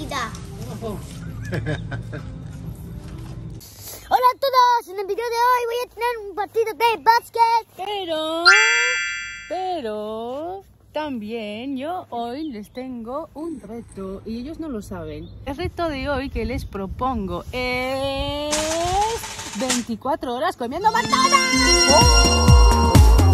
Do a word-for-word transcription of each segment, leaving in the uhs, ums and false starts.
comida. Hola a todos, en el video de hoy voy a tener un partido de básquet. Pero, pero, también yo hoy les tengo un reto y ellos no lo saben. El reto de hoy que les propongo es veinticuatro horas comiendo McDonald's. ¡Oh!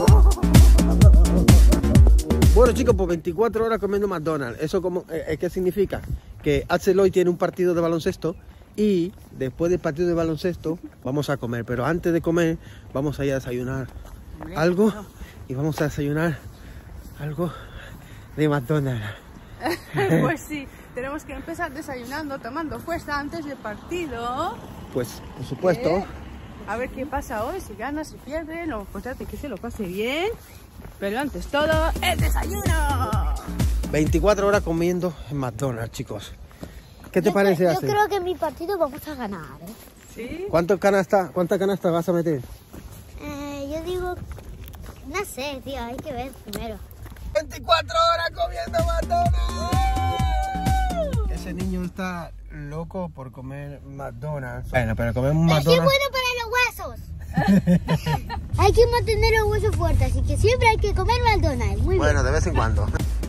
Bueno chicos, pues veinticuatro horas comiendo McDonald's. ¿Eso como, eh, qué significa? Que Axel hoy tiene un partido de baloncesto y después del partido de baloncesto vamos a comer. Pero antes de comer vamos a ir a desayunar algo y vamos a desayunar algo de McDonald's. Pues sí, tenemos que empezar desayunando, tomando fuerza antes del partido. Pues por supuesto. Eh, a ver qué pasa hoy, si gana, si pierde, lo importante es que se lo pase bien. Pero antes todo, ¡el desayuno! veinticuatro horas comiendo en McDonald's, chicos. ¿Qué te yo parece, Yo Axel? creo que en mi partido vamos a ganar, ¿eh? ¿Sí? ¿Cuántas canastas, cuántas canastas vas a meter? Eh, yo digo, no sé, tío, hay que ver primero. veinticuatro horas comiendo McDonald's. Ese niño está loco por comer McDonald's. Bueno, pero comemos Pero sí es McDonald's. bueno para los huesos. Hay que mantener los huesos fuertes, así que siempre hay que comer McDonald's. Muy Bueno, bien. de vez en cuando.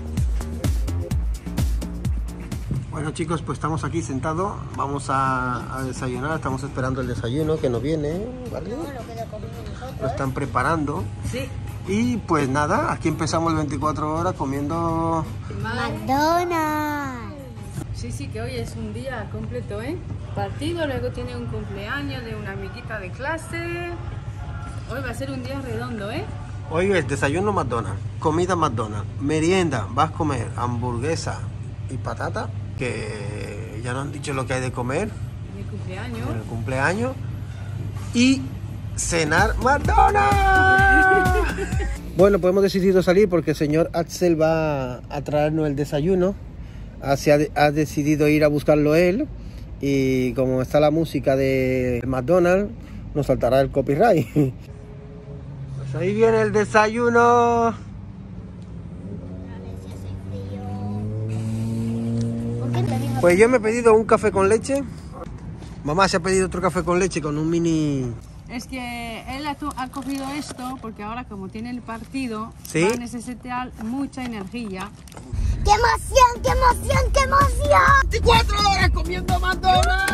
Bueno chicos, pues estamos aquí sentados. Vamos a, a desayunar. Estamos esperando el desayuno que nos viene, ¿vale? No, lo que lo comemos nosotros. Lo están preparando. Sí. Y pues nada, aquí empezamos el veinticuatro horas comiendo. McDonald's. Sí, sí, que hoy es un día completo, ¿eh? Partido, luego tiene un cumpleaños de una amiguita de clase. Hoy va a ser un día redondo, ¿eh? Hoy es desayuno McDonald's, comida McDonald's, merienda, vas a comer hamburguesa y patata, que ya nos han dicho lo que hay de comer Mi cumpleaños. en el cumpleaños, y cenar McDonald's. Bueno, pues hemos decidido salir porque el señor Axel va a traernos el desayuno. Se ha, ha decidido ir a buscarlo él, y como está la música de McDonald's, nos saltará el copyright. Pues ahí viene el desayuno. Pues yo me he pedido un café con leche. Mamá se ha pedido otro café con leche con un mini... Es que él ha, ha cogido esto porque ahora como tiene el partido, ¿sí? va a necesitar mucha energía. ¡Qué emoción, qué emoción, qué emoción! veinticuatro horas comiendo McDonald's.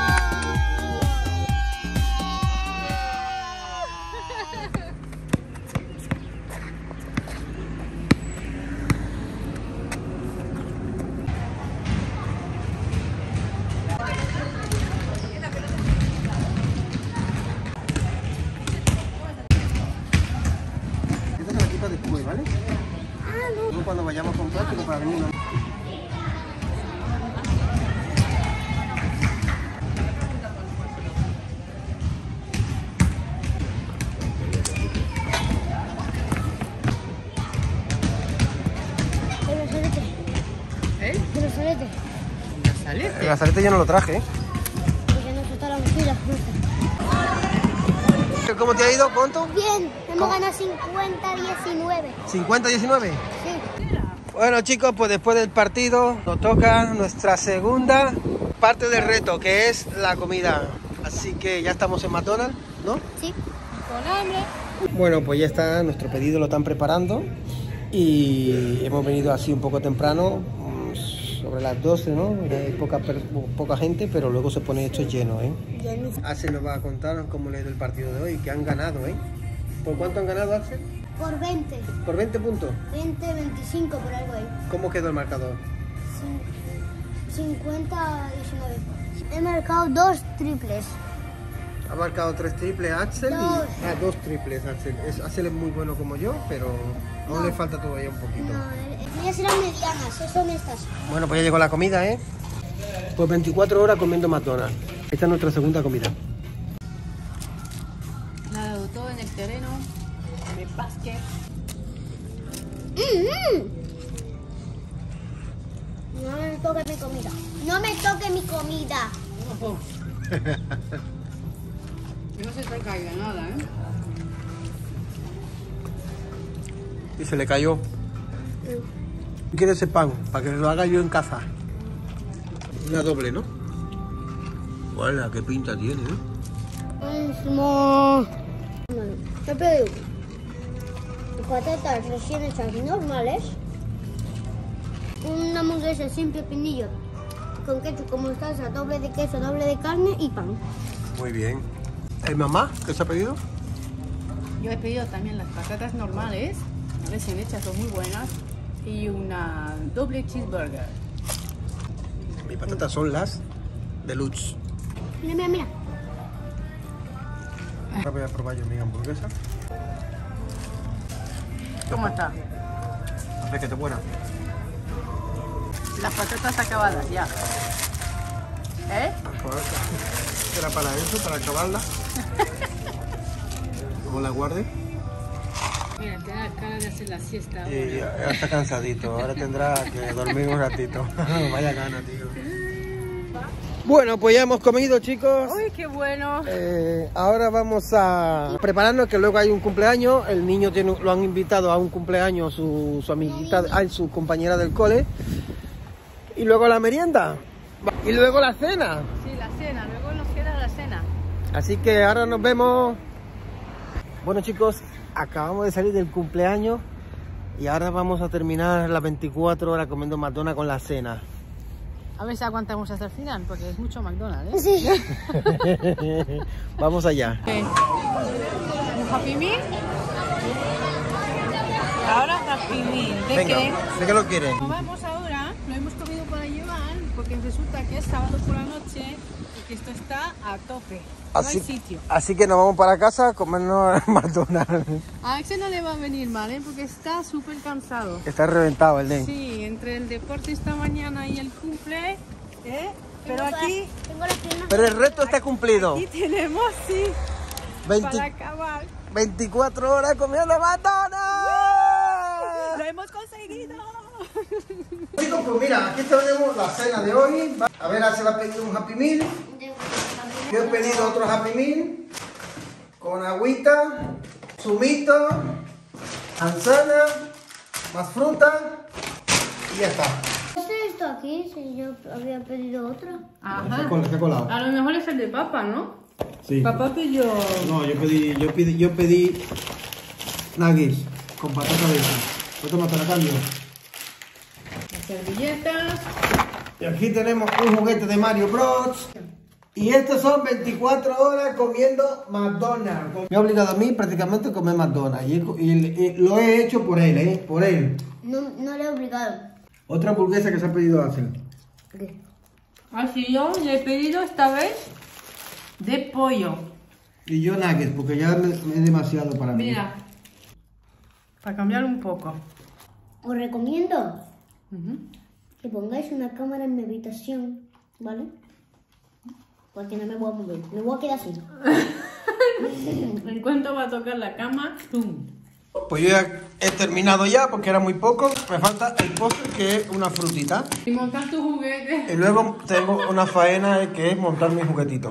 Esta se la quita después, ¿vale? Ah, no. Luego cuando vayamos a comprar, pero para venir no. El brazalete, ¿Eh? el brazalete. ¿Sale? El brazalete yo no lo traje, ¿eh? Porque nos está la mochila. ¿Cómo te ha ido? ¿Cuánto? Bien, hemos ¿Cómo? ganado cincuenta a diecinueve. ¿cincuenta a diecinueve? Sí. Bueno chicos, pues después del partido nos toca nuestra segunda parte del reto, que es la comida. Así que ya estamos en McDonald's, ¿no? Sí. Con hambre. Bueno, pues ya está, nuestro pedido lo están preparando y hemos venido así un poco temprano, sobre las doce, ¿no? Hay poca, poca gente, pero luego se pone esto lleno, ¿eh? Axel nos va a contar cómo le ha ido el partido de hoy, que han ganado, ¿eh? ¿Por cuánto han ganado, Axel? Por veinte. Por veinte puntos. veinte, veinticinco, por algo ahí. ¿Cómo quedó el marcador? cincuenta a diecinueve. He marcado dos triples. Ha marcado tres triples Axel Dos. y... Ah, dos triples Axel. Es, Axel es muy bueno como yo, pero aún No. le falta todavía un poquito. No, ellas eran medianas, son estas. Bueno, pues ya llegó la comida, ¿eh? Pues veinticuatro horas comiendo McDonald's. Esta es nuestra segunda comida. Me ha dado todo en el terreno de básquet. Mm-hmm. No me toque mi comida. No me toque mi comida. Ojo. No se te caiga nada, ¿eh? Y se le cayó. ¿Quiere ese pan? Para que lo haga yo en casa. Una doble, ¿no? ¡Hola! ¡Qué pinta tiene, eh! Mismo. Te pedí patatas recién hechas normales, una hamburguesa sin pepinillo, con ketchup como salsa, doble de queso, doble de carne y pan. Muy bien. ¿El mamá qué se ha pedido? Yo he pedido también las patatas normales, recién hechas, son muy buenas, y una doble cheeseburger. Mis patatas son las deluxe. Mira, mira, mira. Ahora voy a probar yo mi hamburguesa. ¿Cómo está? A ver que te buena. Las patatas acabadas ya. ¿Eh? Era para eso, para acabarla. ¿Cómo la guarde? Mira, te da cara de hacer la siesta ahora. Y ya está cansadito, ahora tendrá que dormir un ratito. Vaya gana, tío. Bueno, pues ya hemos comido, chicos. ¡Uy, qué bueno! Eh, ahora vamos a prepararnos, que luego hay un cumpleaños. El niño tiene, lo han invitado a un cumpleaños, su, su amiguita, ay, su compañera del cole. Y luego la merienda. Y luego la cena. Sí, la cena, luego nos queda la cena. Así que ahora nos vemos. Bueno, chicos, acabamos de salir del cumpleaños y ahora vamos a terminar las veinticuatro horas comiendo McDonald's con la cena. A ver si aguantamos hasta el final, porque es mucho McDonald's, ¿eh? Sí. Vamos allá. Okay. ¿Un Happy Meal? Ahora Happy Meal. ¿De Venga, qué? ¿de qué lo quieren? Como vamos ahora, lo hemos comido para llevar, porque resulta que es sábado por la noche y que esto está a tope. No Así, hay sitio. así que nos vamos para casa a comernos McDonald's. A Axel no le va a venir mal, ¿eh? Porque está súper cansado. Está reventado el nene. Sí, entre el deporte esta mañana y el cumple, ¿eh? Pero aquí, Tengo las piernas. Pero el reto está cumplido. aquí tenemos, sí, veinte para acabar. veinticuatro horas comiendo McDonald's. ¡Lo hemos conseguido! Chicos, pues mira, aquí tenemos la cena de hoy. A ver, se va a pedir un Happy Meal. Yo he pedido otro Happy Meal con agüita, zumito, manzana, más fruta y ya está. ¿Qué es esto aquí? Si yo había pedido otro. Ajá. ¿Qué ha colado? A lo mejor es el de papa, ¿no? Sí. Papá pidió... No, yo pedí, yo pedí, yo pedí nuggets con patata dentro. ¿Cuánto más te la cambio? Las servilletas. Y aquí tenemos un juguete de Mario Bros. Y estos son veinticuatro horas comiendo McDonald's. Me ha obligado a mí prácticamente a comer McDonald's. Y, y, y lo he hecho por él, ¿eh? Por él. No, no le he obligado. Otra hamburguesa que se ha pedido Axel. ¿Qué? Así yo le he pedido esta vez de pollo. Y yo nuggets, porque ya me, me es demasiado para mí. Mira, para cambiar un poco. Os recomiendo Uh-huh. que pongáis una cámara en mi habitación, ¿vale? Porque no me voy a mover, me voy a quedar así. En cuanto va a tocar la cama, ¡tum! Pues yo ya he terminado ya, porque era muy poco. Me falta el postre, que es una frutita. Y montar tu juguete. Y luego tengo una faena, que es montar mi juguetito.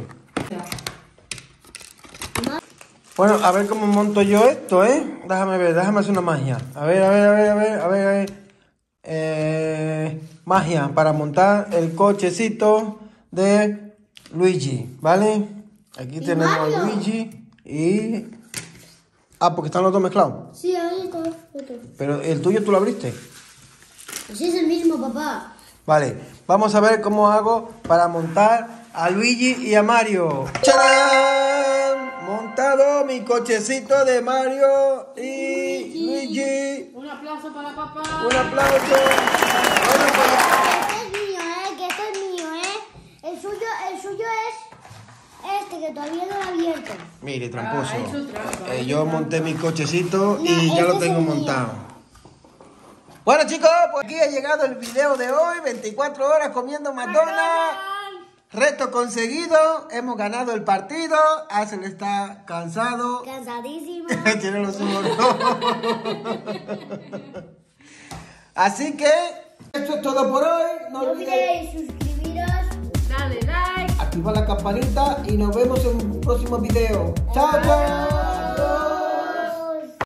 Bueno, a ver cómo monto yo esto, ¿eh? Déjame ver, déjame hacer una magia. A ver, a ver, a ver, a ver, a ver, a ver. Eh, magia para montar el cochecito de Luigi, ¿vale? Aquí tenemos a Luigi y... Ah, porque están los dos mezclados. Sí, ahí está otro. Pero el tuyo tú lo abriste. Pues es el mismo, papá. Vale, vamos a ver cómo hago para montar a Luigi y a Mario. ¡Tarán! Montado mi cochecito de Mario y Luigi. Un aplauso para papá. Un aplauso. Bueno, pues, Este es mío, ¿eh? Que este es mío, ¿eh? El suyo, el suyo es este, que todavía no lo he abierto. mire, tramposo. Ah, ha hecho trampa, Eh, ha yo hecho monté mi cochecito y No, ya lo este es tengo el mío. montado. Bueno, chicos, pues aquí ha llegado el video de hoy. veinticuatro horas comiendo McDonald's. Reto conseguido. Hemos ganado el partido. Axel está cansado. Cansadísimo. Tiene los ojos rojos. Así que esto es todo por hoy. No No olvidéis olvidéis suscribiros. Dale like. activar la campanita y nos vemos en un próximo video. Chao, chao.